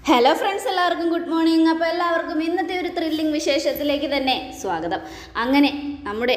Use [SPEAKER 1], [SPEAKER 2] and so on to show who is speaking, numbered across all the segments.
[SPEAKER 1] Hello friends, എല്ലാവർക്കും good morning. അപ്പോൾ എല്ലാവർക്കും ഇന്നത്തെ ഒരു ത്രില്ലിംഗ് വിശേഷത്തിലേക്ക് തന്നെ സ്വാഗതം. അങ്ങനെ നമ്മുടെ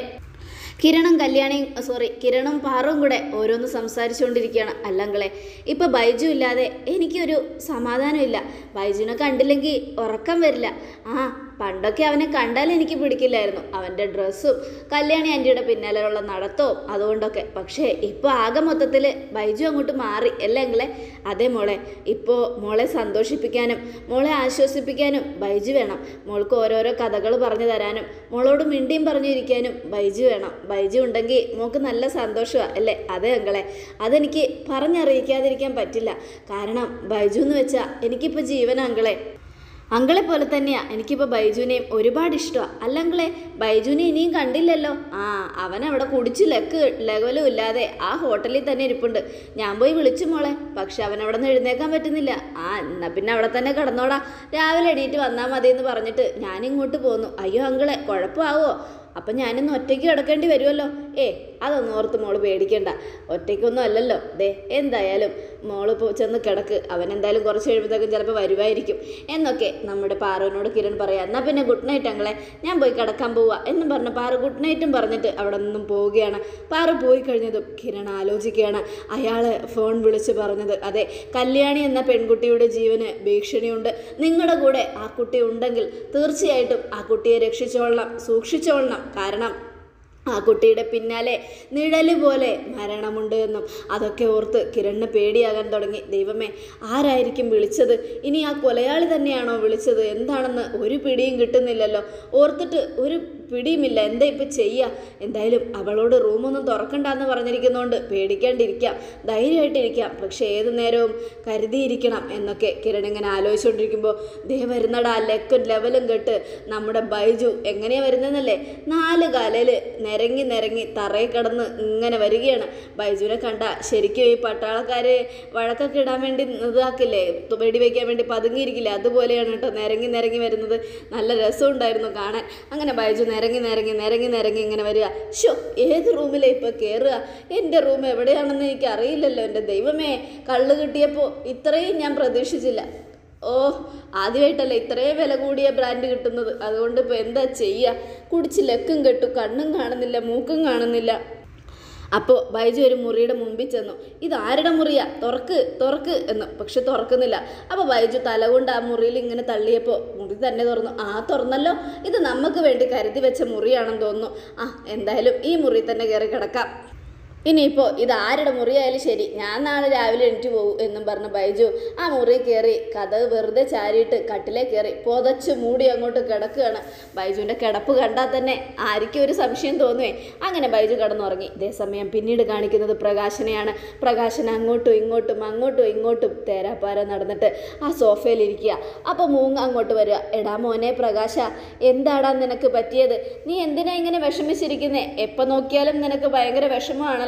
[SPEAKER 1] കിരണും പാറും കൂടെ ഓരോന്ന് സംസാരിച്ചുകൊണ്ടിരിക്കുകയാണ്. അല്ലെങ്കിലേ ഇപ്പം ബൈജു ഇല്ലാതെ എനിക്കൊരു സമാധാനമില്ല. ബൈജുവിനെ കണ്ടില്ലെങ്കിൽ ഉറക്കം വരില്ല. പണ്ടൊക്കെ അവനെ കണ്ടാൽ എനിക്ക് പിടിക്കില്ലായിരുന്നു, അവൻ്റെ ഡ്രസ്സും കല്യാണി ആൻറ്റിയുടെ പിന്നാലെയുള്ള നടത്തവും അതുകൊണ്ടൊക്കെ. പക്ഷേ ഇപ്പോൾ ആകെ മൊത്തത്തിൽ ബൈജു അങ്ങോട്ട് മാറി അല്ലെങ്കിലേ. അതേ മോളെ, ഇപ്പോൾ മോളെ സന്തോഷിപ്പിക്കാനും മോളെ ആശ്വസിപ്പിക്കാനും ബൈജു വേണം. മോൾക്ക് ഓരോരോ കഥകൾ പറഞ്ഞു തരാനും മോളോട് മിണ്ടിയും പറഞ്ഞിരിക്കാനും ബൈജു വേണം. ബൈജു ഉണ്ടെങ്കിൽ മോൾക്ക് നല്ല സന്തോഷമാണ് അല്ലേ? അതെ അങ്കളെ, അതെനിക്ക് പറഞ്ഞറിയിക്കാതിരിക്കാൻ പറ്റില്ല. കാരണം ബൈജു എന്ന് വെച്ചാൽ എനിക്കിപ്പോൾ ജീവനാ അങ്കളെ. അങ്കളെ പോലെ തന്നെയാണ് എനിക്കിപ്പോൾ ബൈജുവിനെയും ഒരുപാട് ഇഷ്ടമാണ്. അല്ലങ്കളെ, ബൈജുവിനെ ഇനിയും കണ്ടില്ലല്ലോ. അവനവിടെ കുടിച്ച് ലെവലും ഇല്ലാതെ ആ ഹോട്ടലിൽ തന്നെ ഇരിപ്പുണ്ട്. ഞാൻ പോയി വിളിച്ചു മോളെ, പക്ഷെ അവനവിടെ നിന്ന് എഴുന്നേക്കാൻ പറ്റുന്നില്ല. എന്നാൽ പിന്നെ അവിടെ തന്നെ കിടന്നോടാ, രാവിലെ എണീറ്റ് വന്നാൽ മതി എന്ന് പറഞ്ഞിട്ട് ഞാനിങ്ങോട്ട് പോന്നു. അയ്യോ അങ്കളെ, കുഴപ്പമാവോ? അപ്പം ഞാനിന്ന് ഒറ്റയ്ക്ക് കിടക്കേണ്ടി വരുമല്ലോ. അതൊന്നും ഓർത്ത് മോള് പേടിക്കണ്ട, ഒറ്റയ്ക്കൊന്നും അല്ലല്ലോ. എന്തായാലും മോള് ചെന്ന് കിടക്ക്, അവനെന്തായാലും കുറച്ച് കഴിയുമ്പോഴത്തേക്കും ചിലപ്പോൾ വരുമായിരിക്കും എന്നൊക്കെ നമ്മുടെ പാറുവിനോട് കിരൺ പറയാം. എന്നാൽ പിന്നെ ഗുഡ് നൈറ്റ് അങ്കളെ, ഞാൻ പോയി കിടക്കാൻ പോവുക എന്നും പറഞ്ഞ് പാറു ഗുഡ് നൈറ്റും പറഞ്ഞിട്ട് അവിടെ നിന്നും പോവുകയാണ്. പാറു പോയി കഴിഞ്ഞതും കിരൺ ആലോചിക്കുകയാണ്. അയാൾ ഫോൺ വിളിച്ച് പറഞ്ഞത്, അതെ, കല്യാണി എന്ന പെൺകുട്ടിയുടെ ജീവന് ഭീഷണിയുണ്ട്. നിങ്ങളുടെ കൂടെ ആ കുട്ടി ഉണ്ടെങ്കിൽ തീർച്ചയായിട്ടും ആ കുട്ടിയെ രക്ഷിച്ചോളണം, സൂക്ഷിച്ചോളണം. കാരണം ആ കുട്ടിയുടെ പിന്നാലെ നിഴല് പോലെ മരണമുണ്ട് എന്നും. അതൊക്കെ ഓർത്ത് കിരണിന് പേടിയാകാൻ തുടങ്ങി. ദൈവമേ, ആരായിരിക്കും വിളിച്ചത്? ഇനി ആ കൊലയാളി തന്നെയാണോ വിളിച്ചത്? എന്താണെന്ന് ഒരു പിടിയും കിട്ടുന്നില്ലല്ലോ. ഓർത്തിട്ട് ഒരു പിടിയുമില്ല. എന്താ ഇപ്പം ചെയ്യുക? എന്തായാലും അവളോട് റൂമൊന്നും തുറക്കണ്ടെന്ന് പറഞ്ഞിരിക്കുന്നതുകൊണ്ട് പേടിക്കാണ്ടിരിക്കാം, ധൈര്യമായിട്ടിരിക്കാം. പക്ഷേ ഏതു നേരവും കരുതിയിരിക്കണം എന്നൊക്കെ കിരൺ ഇങ്ങനെ ആലോചിച്ചുകൊണ്ടിരിക്കുമ്പോൾ വരുന്നടാ ലെവലും കെട്ട് നമ്മുടെ ബൈജു. എങ്ങനെയാണ് വരുന്നതെന്നല്ലേ? 4 കാലിൽ നിരങ്ങി തറയിൽ കിടന്ന് ഇങ്ങനെ വരികയാണ്. ബൈജുവിനെ കണ്ട ശരിക്കും ഈ പട്ടാളക്കാര് വഴക്കൊക്കെ ഇടാൻ വേണ്ടി ഇതാക്കില്ലേ, വെടിവെക്കാൻ വേണ്ടി പതുങ്ങിയിരിക്കില്ലേ, അതുപോലെയാണ് കേട്ടോ നിരങ്ങി വരുന്നത്. നല്ല രസമുണ്ടായിരുന്നു കാണാൻ. അങ്ങനെ ബൈജു നിരങ്ങി ഇങ്ങനെ വരിക. ഏത് റൂമിലെ ഇപ്പോൾ കയറുക? എൻ്റെ റൂം എവിടെയാണെന്ന് എനിക്ക് അറിയില്ലല്ലോ. എൻ്റെ ദൈവമേ, കള്ള് കിട്ടിയപ്പോൾ ഇത്രയും ഞാൻ പ്രതീക്ഷിച്ചില്ല. ആദ്യമായിട്ടല്ലേ ഇത്രയും വില കൂടിയ ബ്രാൻഡ് കിട്ടുന്നത്. അതുകൊണ്ട് ഇപ്പോൾ എന്താ ചെയ്യുക? കുടിച്ച് ലക്കും കെട്ടു, കണ്ണും കാണുന്നില്ല, മൂക്കും കാണുന്നില്ല. അപ്പോൾ ബൈജു ഒരു മുറിയുടെ മുമ്പിൽ ചെന്നു. ഇതാരുടെ മുറിയാ? തുറക്ക് എന്ന്. പക്ഷെ തുറക്കുന്നില്ല. അപ്പോൾ ബൈജു തല കൊണ്ട് ആ മുറിയിൽ ഇങ്ങനെ തള്ളിയപ്പോൾ മുറി തന്നെ തുറന്നു. തുറന്നല്ലോ, ഇത് നമുക്ക് വേണ്ടി കരുതി വെച്ച മുറിയാണെന്ന് തോന്നുന്നു. എന്തായാലും ഈ മുറി തന്നെ കയറി കിടക്കാം. ഇനിയിപ്പോൾ ഇതാരുടെ മുറിയായാലും ശരി, ഞാൻ നാളെ രാവിലെ എണീറ്റ് പോകും എന്നും പറഞ്ഞ് ബൈജു ആ മുറി കയറി കതക് വെറുതെ ചാരിയിട്ട് കട്ടിലേ കയറി പുതച്ച് മൂടി അങ്ങോട്ട് കിടക്കുകയാണ്. ബൈജുവിൻ്റെ കിടപ്പ് കണ്ടാൽ തന്നെ ആർക്കും ഒരു സംശയം തോന്നുവേ. അങ്ങനെ ബൈജു കിടന്നുറങ്ങി. ഇതേസമയം പിന്നീട് കാണിക്കുന്നത് പ്രകാശനെയാണ്. പ്രകാശൻ അങ്ങോട്ടും ഇങ്ങോട്ടും തേരാപ്പാര നടന്നിട്ട് ആ സോഫയിലിരിക്കുക. അപ്പോൾ മൂങ്ങ അങ്ങോട്ട് വരിക. എടാ മോനെ പ്രകാശ, എന്താടാ നിനക്ക് പറ്റിയത്? നീ എന്തിനാ ഇങ്ങനെ വിഷമിച്ചിരിക്കുന്നേ? എപ്പോൾ നോക്കിയാലും നിനക്ക് ഭയങ്കര വിഷമമാണല്ലോ.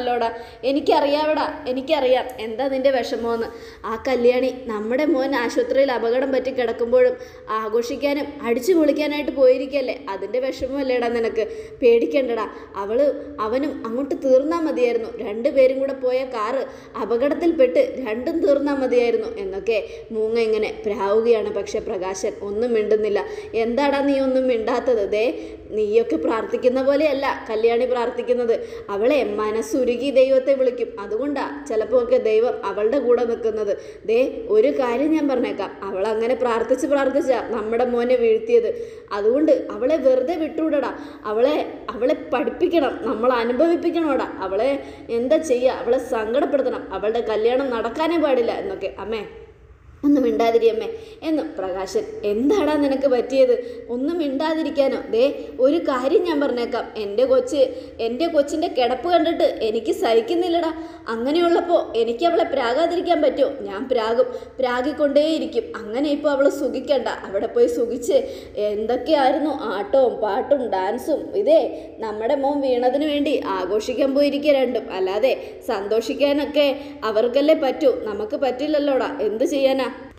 [SPEAKER 1] എനിക്കറിയാം എന്താ നിന്റെ വിഷമമെന്ന്. ആ കല്യാണി നമ്മുടെ മോൻ ആശുപത്രിയിൽ അപകടം പറ്റി കിടക്കുമ്പോഴും ആഘോഷിക്കാനും അടിച്ചു പൊളിക്കാനായിട്ട് പോയിരിക്കല്ലേ, അതിൻ്റെ വിഷമമല്ലേടാ നിനക്ക്? പേടിക്കണ്ടടാ, അവനും അങ്ങോട്ട് തീർന്നാൽ മതിയായിരുന്നു. 2 പേരും കൂടെ പോയ കാറ് അപകടത്തിൽപ്പെട്ട് 2ഉം തീർന്നാൽ മതിയായിരുന്നു എന്നൊക്കെ മൂങ്ങ ഇങ്ങനെ പ്രാവുകയാണ്. പക്ഷെ പ്രകാശൻ ഒന്നും മിണ്ടുന്നില്ല. എന്താടാ നീ ഒന്നും മിണ്ടാത്തത്? നീയൊക്കെ പ്രാർത്ഥിക്കുന്ന പോലെയല്ല കല്യാണി പ്രാർത്ഥിക്കുന്നത്. അവളെ മനസ്സുരുകി ദൈവത്തെ വിളിക്കും. അതുകൊണ്ടാ ചിലപ്പോൾ ഒക്കെ ദൈവം അവളുടെ കൂടെ നിൽക്കുന്നത്. ഒരു കാര്യം ഞാൻ പറഞ്ഞേക്കാം, അവൾ അങ്ങനെ പ്രാർത്ഥിച്ചാ നമ്മുടെ മോനെ വീഴ്ത്തിയത്. അതുകൊണ്ട് അവളെ വെറുതെ വിട്ടുവിടടാ. അവളെ പഠിപ്പിക്കണം, നമ്മൾ അനുഭവിപ്പിക്കണോടാ. അവളെ എന്താ ചെയ്യുക? അവളെ സങ്കടപ്പെടുത്തണം. അവളുടെ കല്യാണം നടക്കാനേ പാടില്ല എന്നൊക്കെ. അമ്മേ ഒന്നും മിണ്ടാതിരിയമ്മേ എന്നും. പ്രകാശൻ, എന്താടാ നിനക്ക് പറ്റിയത്? ഒന്നും മിണ്ടാതിരിക്കാനോ? ഒരു കാര്യം ഞാൻ പറഞ്ഞേക്കാം, എൻ്റെ കൊച്ചിൻ്റെ കിടപ്പ് കണ്ടിട്ട് എനിക്ക് സഹിക്കുന്നില്ലടാ. അങ്ങനെയുള്ളപ്പോൾ എനിക്ക് അവളെ പ്രാകാതിരിക്കാൻ പറ്റുമോ? ഞാൻ പ്രാഗിക്കൊണ്ടേയിരിക്കും. അങ്ങനെ ഇപ്പോൾ അവൾ സുഖിക്കണ്ട. അവിടെ പോയി സുഖിച്ച് എന്തൊക്കെയായിരുന്നു ആട്ടവും പാട്ടും ഡാൻസും. നമ്മുടെ മോൻ വീണതിന് വേണ്ടി ആഘോഷിക്കാൻ പോയിരിക്കുക രണ്ടും. അല്ലാതെ സന്തോഷിക്കാനൊക്കെ അവർക്കല്ലേ പറ്റൂ, നമുക്ക് പറ്റില്ലല്ലോടാ. എന്ത് ചെയ്യാനാ?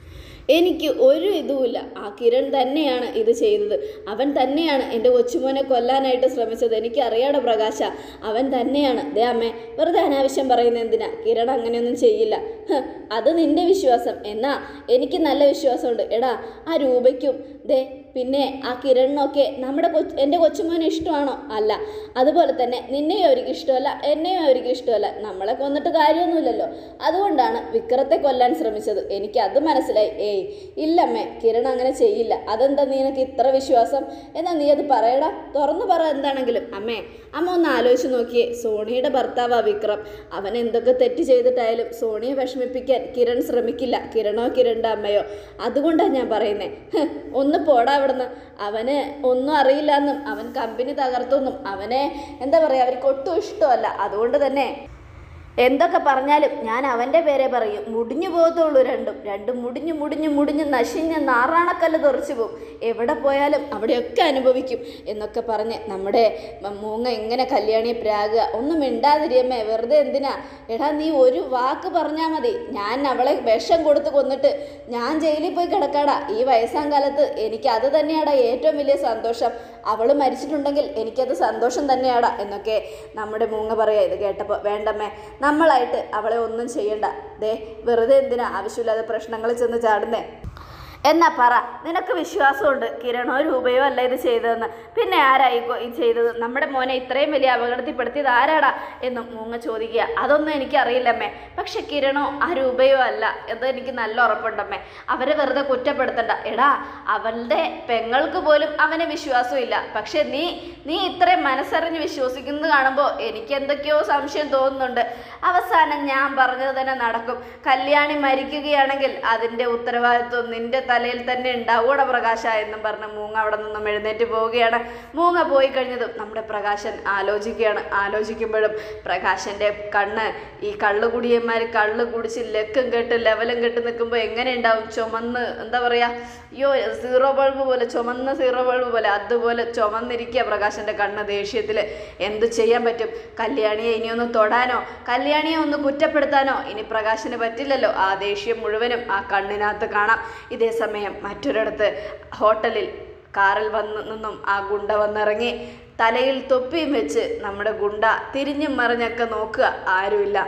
[SPEAKER 1] എനിക്ക് ഒരു ഇതുമില്ല. ആ കിരൺ തന്നെയാണ് ഇത് ചെയ്തത്. അവൻ തന്നെയാണ് എൻ്റെ കൊച്ചുമോനെ കൊല്ലാനായിട്ട് ശ്രമിച്ചത്. എനിക്കറിയാടെ പ്രകാശ, അവൻ തന്നെയാണ്. ദേ അമ്മേ, വെറുതെ അനാവശ്യം പറയുന്നത് എന്തിനാ? കിരൺ അങ്ങനെയൊന്നും ചെയ്യില്ല. അത് നിന്റെ വിശ്വാസം. എന്നാ എനിക്ക് നല്ല വിശ്വാസമുണ്ട്. എടാ, ആ രൂപയ്ക്കും ദേ പിന്നെ ആ കിരണിനൊക്കെ എൻ്റെ കൊച്ചുമോനെ ഇഷ്ടമാണോ? അല്ല. അതുപോലെ തന്നെ നിന്നെയും അവർക്ക് ഇഷ്ടമല്ല, എന്നെയും അവർക്ക് ഇഷ്ടമല്ല. നമ്മളെ കൊന്നിട്ട് കാര്യമൊന്നുമില്ലല്ലോ. അതുകൊണ്ടാണ് വിക്രത്തെ കൊല്ലാൻ ശ്രമിച്ചത്. എനിക്കത് മനസ്സിലായി. ഏയ് ഇല്ലമ്മേ, കിരൺ അങ്ങനെ ചെയ്യില്ല. അതെന്താ നിനക്ക് ഇത്ര വിശ്വാസം? എന്നാ നീ അത് പറയടാ, തുറന്നു പറ എന്താണെങ്കിലും. അമ്മ ഒന്ന് ആലോചിച്ച് നോക്കിയേ. സോണിയുടെ ഭർത്താവാ വിക്രം. അവൻ എന്തൊക്കെ തെറ്റ് ചെയ്തിട്ടായാലും സോണിയെ വിഷമിപ്പിക്കാൻ കിരൺ ശ്രമിക്കില്ല. കിരണോ കിരണിൻ്റെ അമ്മയോ. അതുകൊണ്ടാണ് ഞാൻ പറയുന്നേ. ഒന്ന് പോടാ അവിടുന്ന്. അവന് ഒന്നും അറിയില്ല എന്നും അവൻ കമ്പനി തകർത്തൊന്നും അവനെ എന്താ പറയുക, അവർക്ക് ഒട്ടും ഇഷ്ടമല്ല. അതുകൊണ്ട് തന്നെ എന്തൊക്കെ പറഞ്ഞാലും ഞാൻ അവൻ്റെ പേരെ പറയും. മുടിഞ്ഞു പോകത്തുള്ളൂ. രണ്ടും മുടിഞ്ഞ് നശിഞ്ഞ് നാറാണക്കല്ല് തെറിച്ചു പോകും. എവിടെ പോയാലും അവിടെയൊക്കെ അനുഭവിക്കും എന്നൊക്കെ പറഞ്ഞ് നമ്മുടെ മൂങ്ങ ഇങ്ങനെ കല്യാണിയെ പ്രാകുക. ഒന്നും മിണ്ടാതിരിയമ്മേ, വെറുതെ എന്തിനാ? എടാ, നീ ഒരു വാക്ക് പറഞ്ഞാൽ മതി, ഞാൻ അവളെ വിഷം കൊടുത്ത് കൊന്നിട്ട് ഞാൻ ജയിലിൽ പോയി കിടക്കാടാ. ഈ വയസ്സാം കാലത്ത് എനിക്ക് അത് തന്നെയാടാ ഏറ്റവും വലിയ സന്തോഷം. അവൾ മരിച്ചിട്ടുണ്ടെങ്കിൽ എനിക്കത് സന്തോഷം തന്നെയാടാ എന്നൊക്കെ നമ്മുടെ മൂങ്ങ പറയാ. ഇത് കേട്ടപ്പോൾ വേണ്ടമ്മേ, നമ്മളായിട്ട് അവളെ ഒന്നും ചെയ്യണ്ട. ദേ വെറുതെ എന്തിനാ ആവശ്യമില്ലാതെ പ്രശ്നങ്ങളിൽ ചെന്ന് ചാടുന്നേ? എന്നാ പറ, നിനക്ക് വിശ്വാസമുണ്ട് കിരണോ രൂപയോ അല്ല ഇത് ചെയ്തതെന്ന്. പിന്നെ ആരായിക്കോ ഈ ചെയ്തത്? നമ്മുടെ മോനെ ഇത്രയും വലിയ അപകടത്തിൽപ്പെടുത്തിയത് ആരാടാ എന്നും മൂങ്ങ ചോദിക്കുക. അതൊന്നും എനിക്കറിയില്ലമ്മേ. പക്ഷെ കിരണോ ആ രൂപയോ അല്ല എന്ന് എനിക്ക് നല്ല ഉറപ്പുണ്ടമ്മേ. അവരെ വെറുതെ കുറ്റപ്പെടുത്തണ്ട. എടാ, അവളുടെ പെങ്ങൾക്ക് പോലും അവനെ വിശ്വാസമില്ല. പക്ഷെ നീ ഇത്രയും മനസ്സറിഞ്ഞ് വിശ്വസിക്കുന്നത് കാണുമ്പോൾ എനിക്ക് എന്തൊക്കെയോ സംശയം തോന്നുന്നുണ്ട്. അവസാനം ഞാൻ പറഞ്ഞത് തന്നെ നടക്കും. കല്യാണി മരിക്കുകയാണെങ്കിൽ അതിൻ്റെ ഉത്തരവാദിത്വം നിന്റെ തലയിൽ തന്നെ ഉണ്ടാവൂടെ പ്രകാശ എന്നും പറഞ്ഞ് മൂങ്ങ അവിടെ നിന്നും എഴുന്നേറ്റ് പോവുകയാണ്. മൂങ്ങ പോയി കഴിഞ്ഞതും നമ്മുടെ പ്രകാശൻ ആലോചിക്കുകയാണ്. ആലോചിക്കുമ്പോഴും പ്രകാശൻ്റെ കണ്ണ് ഈ കള്ളുകുടിയന്മാർ കള്ള് കുടിച്ച് ലെക്കും കെട്ട് ലെവലും കെട്ട് നിൽക്കുമ്പോൾ എങ്ങനെ ഉണ്ടാവും? ചുമന്ന് എന്താ പറയുക, അയ്യോ സീറോ ബൾബ് പോലെ, ചുമന്ന സീറോ ബൾബ് പോലെ അതുപോലെ ചുമന്നിരിക്കുക പ്രകാശൻ്റെ കണ്ണ് ദേഷ്യത്തിൽ. എന്ത് ചെയ്യാൻ പറ്റും? കല്യാണിയെ ഇനിയൊന്ന് തൊടാനോ കല്യാണിയെ ഒന്ന് കുറ്റപ്പെടുത്താനോ ഇനി പ്രകാശന് പറ്റില്ലല്ലോ. ആ ദേഷ്യം മുഴുവനും ആ കണ്ണിനകത്ത് കാണാം. ഇതേ സമയം മറ്റൊരിടത്ത് ഹോട്ടലിൽ കാറിൽ നിന്നും ആ ഗുണ്ട വന്നിറങ്ങി. തലയിൽ തൊപ്പിയും വെച്ച് നമ്മുടെ ഗുണ്ട തിരിഞ്ഞും മറിഞ്ഞൊക്കെ നോക്കുക. ആരുമില്ല.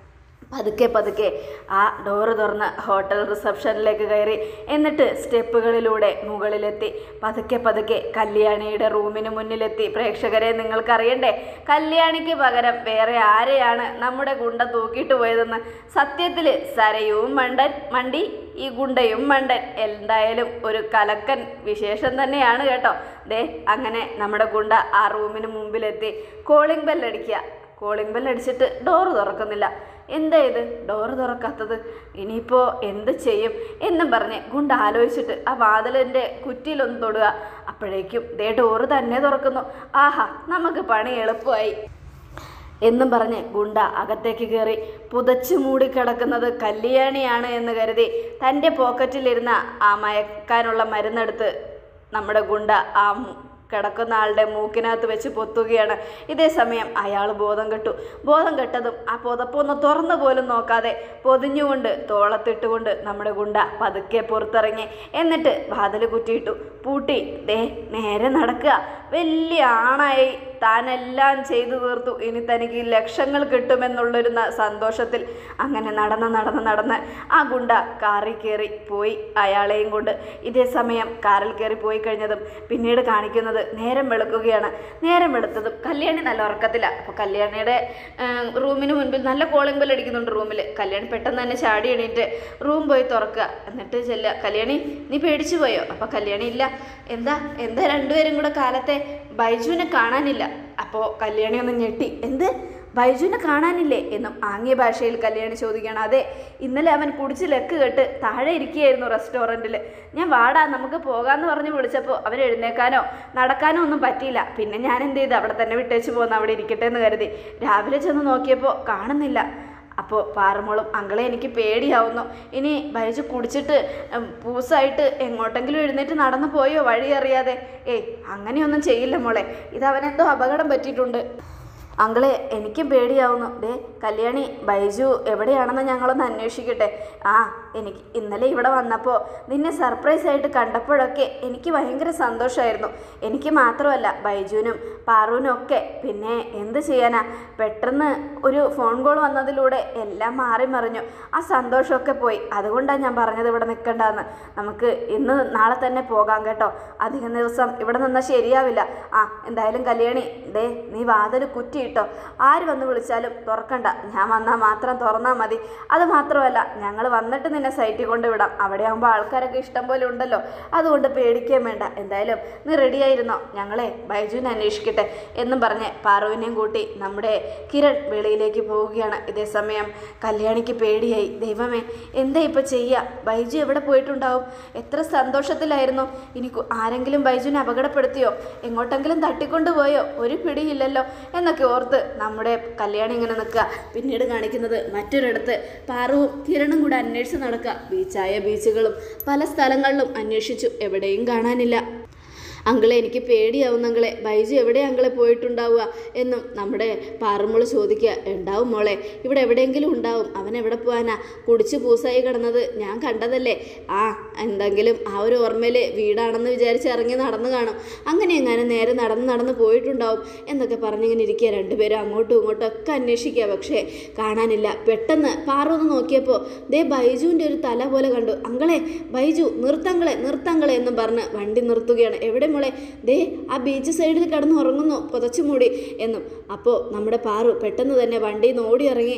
[SPEAKER 1] പതുക്കെ ആ ഡോറ് തുറന്ന് ഹോട്ടൽ റിസപ്ഷനിലേക്ക് കയറി. എന്നിട്ട് സ്റ്റെപ്പുകളിലൂടെ മുകളിലെത്തി. പതുക്കെ കല്യാണിയുടെ റൂമിന് മുന്നിലെത്തി. പ്രേക്ഷകരെ, നിങ്ങൾക്കറിയണ്ടേ കല്യാണിക്ക് പകരം വേറെ ആരെയാണ് നമ്മുടെ ഗുണ്ട തൂക്കിയിട്ട് പോയതെന്ന്? സത്യത്തിൽ സരയും മണ്ടി ഈ ഗുണ്ടയും മണ്ടൻ. എന്തായാലും ഒരു കലക്കൻ വിശേഷം തന്നെയാണ് കേട്ടോ. ദേ അങ്ങനെ നമ്മുടെ ഗുണ്ട ആ റൂമിന് മുമ്പിലെത്തി. Calling ബെല്ലടിച്ചിട്ട് door തുറക്കുന്നില്ല. എന്താ ഇത് ഡോറ് തുറക്കാത്തത്? ഇനിയിപ്പോൾ എന്ത് ചെയ്യും എന്നും പറഞ്ഞ് ഗുണ്ട ആലോചിച്ചിട്ട് ആ വാതിലിൻ്റെ കുറ്റിയിലൊന്ന് തൊടുക. അപ്പോഴേക്കും ദേ ഡോറ് തന്നെ തുറക്കുന്നു. ആഹാ, നമുക്ക് പണി എളുപ്പമായി എന്നും പറഞ്ഞ് ഗുണ്ട അകത്തേക്ക് കയറി. പുതച്ചു മൂടിക്കിടക്കുന്നത് കല്യാണിയാണ് എന്ന് കരുതി തൻ്റെ പോക്കറ്റിലിരുന്ന ആ മയക്കാനുള്ള മരുന്നെടുത്ത് നമ്മുടെ ഗുണ്ട ആ കിടക്കുന്ന ആളുടെ മൂക്കിനകത്ത് വെച്ച് പൊത്തുകയാണ്. ഇതേ സമയം അയാൾ ബോധം കെട്ടതും ആ പുതപ്പൊന്ന് തുറന്നു പോലും നോക്കാതെ പൊതിഞ്ഞുകൊണ്ട് തോളത്തിട്ടുകൊണ്ട് നമ്മുടെ ഗുണ്ട പതുക്കെ പുറത്തിറങ്ങി. എന്നിട്ട് വാതിൽ കുറ്റിയിട്ടു, പൂട്ടി. ദേ നേരെ നടക്കുക. വലിയ ആണായി താനെല്ലാം ചെയ്തു തീർത്തു. ഇനി തനിക്ക് ലക്ഷങ്ങൾ കിട്ടുമെന്നുള്ളൊരു സന്തോഷത്തിൽ അങ്ങനെ നടന്ന് ആ ഗുണ്ട കാറിൽ കയറി പോയി അയാളെയും കൊണ്ട്. ഇതേ സമയം കാറിൽ കയറി പോയി കഴിഞ്ഞതും പിന്നീട് കാണിക്കുന്നത് നേരം വെളുക്കുകയാണ്. നേരം വെളുത്തതും കല്യാണി നല്ല ഉറക്കത്തിലാണ്. അപ്പോൾ കല്യാണിയുടെ റൂമിന് മുൻപിൽ നല്ല കോളിംഗ് ബെൽ അടിക്കുന്നുണ്ട് റൂമിൽ. കല്യാണി പെട്ടെന്ന് തന്നെ ചാടി എണീറ്റ് റൂം പോയി തുറക്കുക. എന്നിട്ട് ചെല്ലുക. കല്യാണി, നീ പേടിച്ചു പോയോ? അപ്പോൾ കല്യാണി, ഇല്ല. എന്താ രണ്ടുപേരും കൂടെ കാലത്തെ ബൈജുവിനെ കാണാനില്ല? അപ്പോൾ കല്യാണി ഒന്ന് ഞെട്ടി. എന്ത്, ബൈജുവിനെ കാണാനില്ലേ എന്നും ആംഗ്യ ഭാഷയിൽ കല്യാണി ചോദിക്കുകയാണ്. അതെ, ഇന്നലെ അവൻ കുടിച്ച് ലെക്ക് കെട്ട് താഴെ ഇരിക്കുകയായിരുന്നു റെസ്റ്റോറൻറ്റിൽ. ഞാൻ വാടാ നമുക്ക് പോകാമെന്ന് പറഞ്ഞ് വിളിച്ചപ്പോൾ അവൻ എഴുന്നേക്കാനോ നടക്കാനോ ഒന്നും പറ്റിയില്ല. പിന്നെ ഞാൻ എന്ത് ചെയ്ത് അവിടെ തന്നെ വിട്ടേച്ച് പോകുന്നു, അവിടെ ഇരിക്കട്ടെ എന്ന് കരുതി. രാവിലെ ചെന്ന് നോക്കിയപ്പോൾ കാണുന്നില്ല. അപ്പോൾ പാറമോളും, അങ്കളെ എനിക്ക് പേടിയാവുന്നു. ഇനി ബൈജു കുടിച്ചിട്ട് പൂസായിട്ട് എങ്ങോട്ടെങ്കിലും എഴുന്നേറ്റ് നടന്നു പോയോ വഴി അറിയാതെ? ഏയ് അങ്ങനെയൊന്നും ചെയ്യില്ല മോളെ, ഇതവനെന്തോ അപകടം പറ്റിയിട്ടുണ്ട്. അങ്കളെ എനിക്കും പേടിയാവുന്നു. ദേ കല്യാണി, ബൈജു എവിടെയാണെന്ന് ഞങ്ങളൊന്ന് അന്വേഷിക്കട്ടെ. ആ എനിക്ക് ഇന്നലെ ഇവിടെ വന്നപ്പോൾ നിന്നെ സർപ്രൈസ് ആയിട്ട് കണ്ടപ്പോഴൊക്കെ എനിക്ക് ഭയങ്കര സന്തോഷമായിരുന്നു. എനിക്ക് മാത്രമല്ല, ബൈജുവിനും പാറുവിനും ഒക്കെ. പിന്നെ എന്ത് ചെയ്യാനാ, പെട്ടെന്ന് ഒരു ഫോൺ കോൾ വന്നതിലൂടെ എല്ലാം മാറി മറിഞ്ഞു. ആ സന്തോഷമൊക്കെ പോയി. അതുകൊണ്ടാണ് ഞാൻ പറഞ്ഞത് ഇവിടെ നിൽക്കണ്ടെന്ന്. നമുക്ക് ഇന്ന് നാളെ തന്നെ പോകാം കേട്ടോ. അധികം ദിവസം ഇവിടെ നിന്നാൽ ശരിയാവില്ല. എന്തായാലും കല്യാണി, നീ വാതിൽ കുറ്റിയിട്ടോ. ആര് വന്ന് വിളിച്ചാലും തുറക്കണ്ട. ഞാൻ വന്നാൽ മാത്രം തുറന്നാൽ മതി. അത് മാത്രമല്ല, ഞങ്ങൾ വന്നിട്ട് നിന്നെ സൈറ്റിൽ കൊണ്ട് വിടാം. അവിടെ ആകുമ്പോൾ ആൾക്കാരൊക്കെ ഇഷ്ടം പോലെ ഉണ്ടല്ലോ. അതുകൊണ്ട് പേടിക്കുകയും വേണ്ട. എന്തായാലും നീ റെഡിയായിരുന്നോ? ഞങ്ങളെ ബൈജുവിനെ അന്വേഷിക്കട്ടെ എന്നും പറഞ്ഞ് പാറുവിനെയും കൂട്ടി നമ്മുടെ കിരൺ വെളിയിലേക്ക് പോവുകയാണ്. ഇതേ സമയം കല്യാണിക്ക് പേടിയായി. ദൈവമേ, എന്താ ഇപ്പോൾ ചെയ്യുക? ബൈജു എവിടെ പോയിട്ടുണ്ടാവും? എത്ര സന്തോഷത്തിലായിരുന്നു. ഇനി ആരെങ്കിലും ബൈജുവിനെ അപകടപ്പെടുത്തിയോ, എങ്ങോട്ടെങ്കിലും തട്ടിക്കൊണ്ടുപോയോ? ഒരു പിടിയില്ലല്ലോ എന്നൊക്കെ ഓർത്ത് നമ്മുടെ കല്യാണി ഇങ്ങനെ നിൽക്കുക. പിന്നീട് കാണിക്കുന്നത് മറ്റൊരിടത്ത് പാറുവും കിരണും കൂടെ അന്വേഷിച്ച് നടക്കുക. ബീച്ചുകളും പല സ്ഥലങ്ങളിലും അന്വേഷിച്ചു. എവിടെയും കാണാനില്ല. അങ്കിളെ, എനിക്ക് പേടിയാവും അങ്കിളെ. ബൈജു എവിടെ അങ്കിളെ പോയിട്ടുണ്ടാവുക എന്നും നമ്മുടെ പാറുമോള് ചോദിക്കുക. ഉണ്ടാവും മോളെ, ഇവിടെ എവിടെയെങ്കിലും ഉണ്ടാവും. അവൻ എവിടെ പോകാനാ? കുടിച്ച് പൂസായി കിടന്നത് ഞാൻ കണ്ടതല്ലേ. എന്തെങ്കിലും ആ ഒരു ഓർമ്മയിൽ വീടാണെന്ന് വിചാരിച്ച് ഇറങ്ങി നടന്നു കാണും. അങ്ങനെ എങ്ങാനും നേരെ നടന്ന് പോയിട്ടുണ്ടാവും എന്നൊക്കെ പറഞ്ഞിങ്ങനെ ഇരിക്കുക. രണ്ടുപേരും അങ്ങോട്ടും ഇങ്ങോട്ടും ഒക്കെ അന്വേഷിക്കുക. പക്ഷേ കാണാനില്ല. പെട്ടെന്ന് പാറു ഒന്ന് നോക്കിയപ്പോൾ ബൈജുവിൻ്റെ ഒരു തല പോലെ കണ്ടു. അങ്കളെ, ബൈജു നിർത്തങ്ങളെ എന്നും പറഞ്ഞ് വണ്ടി നിർത്തുകയാണ്. എവിടെ മോളെ? ആ ബീച്ച് സൈഡിൽ കിടന്ന് ഉറങ്ങുന്നു, പുതച്ചു മൂടി എന്നും. അപ്പോൾ നമ്മുടെ പാറു പെട്ടെന്ന് തന്നെ വണ്ടിയിൽ നിന്ന് ഓടി ഇറങ്ങി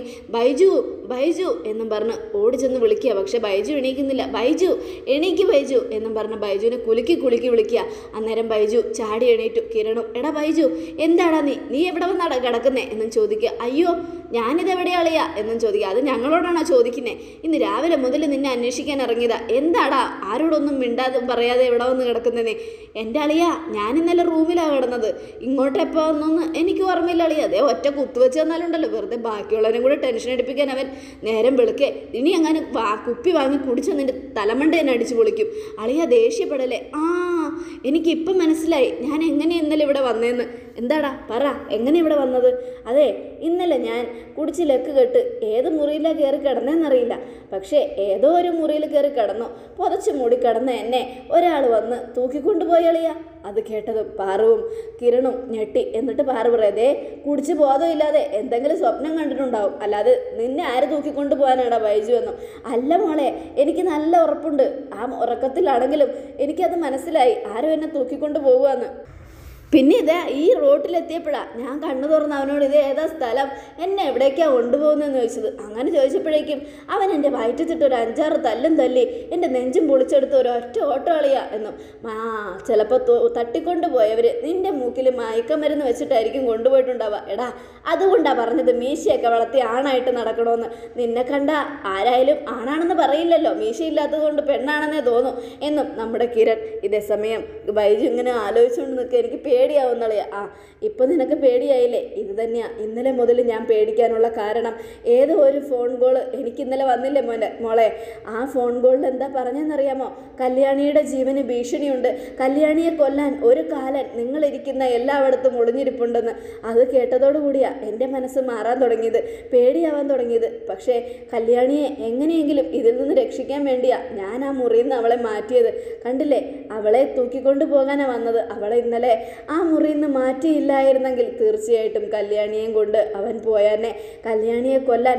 [SPEAKER 1] ബൈജു എന്നും പറഞ്ഞ് ഓടി ചെന്ന് വിളിക്കുക. പക്ഷെ ബൈജു എണീക്കുന്നില്ല. എണീക്ക് ബൈജു എന്നും പറഞ്ഞ് ബൈജുവിനെ കുലുക്കി വിളിക്കുക. അന്നേരം ബൈജു ചാടി എണീറ്റു. കിരണും, എടാ ബൈജു, എന്താടാ നീ എവിടെ വന്നാടാ കിടക്കുന്നേ എന്നും ചോദിക്കുക. അയ്യോ, ഞാനിതെവിടെയാളിയാ എന്നും ചോദിക്കുക. അത് ഞങ്ങളോടാണോ ചോദിക്കുന്നത്? ഇന്ന് രാവിലെ മുതൽ നിന്നെ അന്വേഷിക്കാൻ ഇറങ്ങിയതാ. എന്താടാ ആരോടൊന്നും മിണ്ടാതെ പറയാതെ എവിടെ വന്ന് കിടക്കുന്നേ? എൻ്റെ അളിയാ, ഞാൻ ഇന്നലെ റൂമിലാണ് കിടന്നത്. ഇങ്ങോട്ടെപ്പോൾ ഒന്നൊന്ന് എനിക്ക് ഓർമ്മയില്ല അളിയാ. ഒറ്റ കുത്തുവെച്ച് തന്നാലുണ്ടല്ലോ, വെറുതെ ബാക്കിയുള്ളവരും കൂടെ ടെൻഷൻ അടിപ്പിക്കാൻ അവൻ നേരം വെളുക്കെ. ഇനി അങ്ങനെ കുപ്പി വാങ്ങി കുടിച്ച് നിൻ്റെ തലമണ്ട തന്നെ അടിച്ചു പൊളിക്കും. അളിയാ, ദേഷ്യപ്പെടല്ലേ. എനിക്കിപ്പം മനസ്സിലായി ഞാൻ എങ്ങനെ ഇന്നലെ ഇവിടെ വന്നേന്ന്. എന്താടാ പറ, എങ്ങനെ ഇവിടെ വന്നത്? അതെ, ഇന്നലെ ഞാൻ കുടിച്ച് ലക്ക് കെട്ട് ഏത് മുറിയിലാണ് കയറി കിടന്നതെന്നറിയില്ല. പക്ഷേ ഏതോ ഒരു മുറിയിൽ കയറി കിടന്നു. പുതച്ച് മൂടി കിടന്ന എന്നെ ഒരാൾ വന്ന് തൂക്കിക്കൊണ്ടുപോയി അളിയാ. അത് കേട്ടതും പാറുവും കിരണും ഞെട്ടി. എന്നിട്ട് പാറു പറയാതെ, കുടിച്ച് ബോധമില്ലാതെ എന്തെങ്കിലും സ്വപ്നം കണ്ടിട്ടുണ്ടാവും. അല്ലാതെ നിന്നെ ആര് തൂക്കിക്കൊണ്ടു പോകാനാടാ ബൈജു എന്നും. അല്ല മോളെ, എനിക്ക് നല്ല ഉറപ്പുണ്ട്. ആ ഉറക്കത്തിലാണെങ്കിലും എനിക്കത് മനസ്സിലായി ആരും എന്നെ തൂക്കിക്കൊണ്ടു പോകുകയെന്ന്. പിന്നെ ഈ റോട്ടിലെത്തിയപ്പോഴാണ് ഞാൻ കണ്ണു തുറന്ന് അവനോട് ഇത് ഏതാ സ്ഥലം, എന്നെ എവിടേക്കാണ് കൊണ്ടുപോകുന്നതെന്ന് ചോദിച്ചത്. അങ്ങനെ ചോദിച്ചപ്പോഴേക്കും അവൻ എൻ്റെ വയറ്റിച്ചിട്ട് ഒരു 5-6 തല്ലും തല്ലി എൻ്റെ നെഞ്ചും പൊളിച്ചെടുത്ത് ഒരു ഒറ്റ ഓട്ടോ കളിയാ എന്നും. ചിലപ്പോൾ തട്ടിക്കൊണ്ടുപോയവർ നിൻ്റെ മൂക്കിൽ മയക്കമരുന്ന് വെച്ചിട്ടായിരിക്കും കൊണ്ടുപോയിട്ടുണ്ടാവുക. എടാ, അതുകൊണ്ടാണ് പറഞ്ഞത് മീശയൊക്കെ വളർത്തി ആണായിട്ട് നടക്കണമെന്ന്. നിന്നെ കണ്ട ആരായാലും ആണാണെന്ന് പറയില്ലല്ലോ, മീശയില്ലാത്തത് കൊണ്ട് പെണ്ണാണെന്നേ തോന്നും എന്നും നമ്മുടെ കിരൺ. ഇതേ സമയം ബൈജു ഇങ്ങനെ ആലോചിച്ചുകൊണ്ട് നിൽക്കുക. എനിക്ക് പേടിയാവുന്നളിയാ. ഇപ്പം നിനക്ക് പേടിയായില്ലേ? ഇത് തന്നെയാണ് ഇന്നലെ മുതൽ ഞാൻ പേടിക്കാനുള്ള കാരണം. ഏതോ ഒരു ഫോൺ കോൾ എനിക്ക് ഇന്നലെ വന്നില്ലേ മോളെ? ആ ഫോൺ കോളിൽ എന്താ പറഞ്ഞെന്നറിയാമോ? കല്യാണിയുടെ ജീവന് ഭീഷണിയുണ്ട്. കല്യാണിയെ കൊല്ലാൻ ഒരു കാലൻ നിങ്ങളിരിക്കുന്ന എല്ലായിടത്തും ഒളിഞ്ഞിരിപ്പുണ്ടെന്ന്. അത് കേട്ടതോടുകൂടിയാണ് എൻ്റെ മനസ്സ് മാറാൻ തുടങ്ങിയത്, പേടിയാവാൻ തുടങ്ങിയത്. പക്ഷേ കല്യാണിയെ എങ്ങനെയെങ്കിലും ഇതിൽ നിന്ന് രക്ഷിക്കാൻ വേണ്ടിയാണ് ഞാൻ ആ മുറിയിൽ നിന്ന് അവളെ മാറ്റിയത്. കണ്ടില്ലേ, അവളെ തൂക്കിക്കൊണ്ടു പോകാനാണ് വന്നത്. അവളെ ഇന്നലെ ആ മുറിയിൽ നിന്ന് മാറ്റിയില്ലായിരുന്നെങ്കിൽ തീർച്ചയായിട്ടും കല്യാണിയെയും കൊണ്ട് അവൻ പോയാനെ. കല്യാണിയെ കൊല്ലാൻ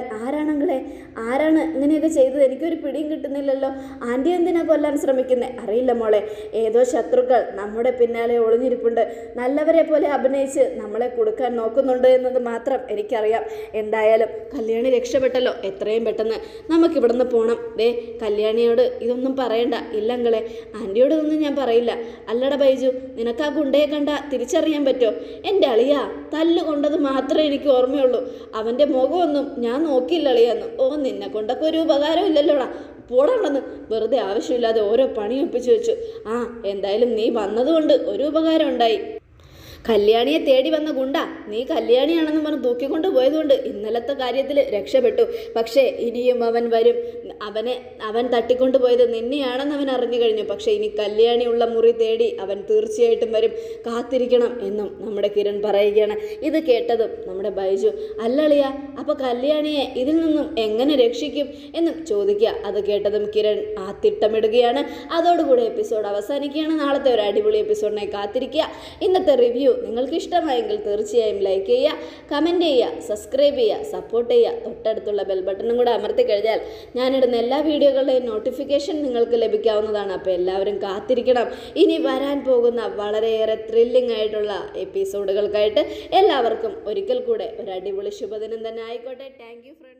[SPEAKER 1] ആരാണ് ഇങ്ങനെയൊക്കെ ചെയ്തത്? എനിക്കൊരു പിടിയും കിട്ടുന്നില്ലല്ലോ. ആൻറ്റി എന്തിനാ കൊല്ലാൻ ശ്രമിക്കുന്നത്? അറിയില്ല മോളെ, ഏതോ ശത്രുക്കൾ നമ്മുടെ പിന്നാലെ ഒളിഞ്ഞിരിപ്പുണ്ട്. നല്ലവരെ പോലെ അഭിനയിച്ച് നമ്മളെ കൊടുക്കാൻ നോക്കുന്നുണ്ട് എന്നത് മാത്രം എനിക്കറിയാം. എന്തായാലും കല്യാണി രക്ഷപ്പെട്ടല്ലോ. എത്രയും പെട്ടെന്ന് നമുക്കിവിടുന്ന് പോകണം. കല്യാണിയോട് ഇതൊന്നും പറയണ്ട. ഇല്ലങ്ങളെ, ആൻറ്റിയോട് ഇതൊന്നും ഞാൻ പറയില്ല. അല്ലട ബൈജു, നിനക്ക് ആ ഗുണ്ടയെ കണ്ട തിരിച്ചറിയാൻ പറ്റുമോ? എൻ്റെ അളിയാ, തല്ലുകൊണ്ടത് മാത്രമേ എനിക്ക് ഓർമ്മയുള്ളൂ. അവൻ്റെ മുഖമൊന്നും ഞാൻ നോക്കിയില്ല അളിയാന്ന്. നിന്നെ കൊണ്ടൊക്കെ ഒരു ഉപകാരം ഇല്ലല്ലോടാ, പോടാണെന്ന് വെറുതെ ആവശ്യമില്ലാതെ ഓരോ പണി ഒപ്പിച്ചു വെച്ചു. എന്തായാലും നീ വന്നതുകൊണ്ട് ഒരു ഉപകാരം ഉണ്ടായി. കല്യാണിയെ തേടി വന്ന ഗുണ്ട നീ കല്യാണിയാണെന്ന് പറഞ്ഞ് തൂക്കിക്കൊണ്ട് പോയതുകൊണ്ട് ഇന്നലത്തെ കാര്യത്തിൽ രക്ഷപ്പെട്ടു. പക്ഷേ ഇനിയും അവൻ വരും. അവൻ തട്ടിക്കൊണ്ടു പോയത് നിന്നെയാണെന്ന് അവൻ അറിഞ്ഞു കഴിഞ്ഞു. പക്ഷേ ഇനി കല്യാണിയുള്ള മുറി തേടി അവൻ തീർച്ചയായിട്ടും വരും. കാത്തിരിക്കണം എന്നും നമ്മുടെ കിരൺ പറയുകയാണ്. ഇത് കേട്ടതും നമ്മുടെ ബൈജു അല്ലളിയ അപ്പോൾ കല്യാണിയെ ഇതിൽ നിന്നും എങ്ങനെ രക്ഷിക്കും എന്നും ചോദിക്കുക. അത് കേട്ടതും കിരൺ ആ തിട്ടമിടുകയാണ്. അതോടുകൂടി എപ്പിസോഡ് അവസാനിക്കുകയാണ്. നാളത്തെ ഒരു അടിപൊളി എപ്പിസോഡിനായി കാത്തിരിക്കുക. ഇന്നത്തെ റിവ്യൂ നിങ്ങൾക്ക് ഇഷ്ടമായെങ്കിൽ തീർച്ചയായും ലൈക്ക് ചെയ്യുക, കമൻറ്റ് ചെയ്യുക, സബ്സ്ക്രൈബ് ചെയ്യുക, സപ്പോർട്ട് ചെയ്യുക. തൊട്ടടുത്തുള്ള ബെൽ ബട്ടണും കൂടെ അമർത്തി കഴിഞ്ഞാൽ ഞാനിടുന്ന എല്ലാ വീഡിയോകളുടെയും നോട്ടിഫിക്കേഷൻ നിങ്ങൾക്ക് ലഭിക്കാവുന്നതാണ്. അപ്പോൾ എല്ലാവരും കാത്തിരിക്കണം ഇനി വരാൻ പോകുന്ന വളരെയേറെ ത്രില്ലിംഗ് ആയിട്ടുള്ള എപ്പിസോഡുകൾക്കായിട്ട്. എല്ലാവർക്കും ഒരിക്കൽ കൂടെ ഒരു അടിപൊളി ശുഭദിനം തന്നെ ആയിക്കോട്ടെ. Thank you friends.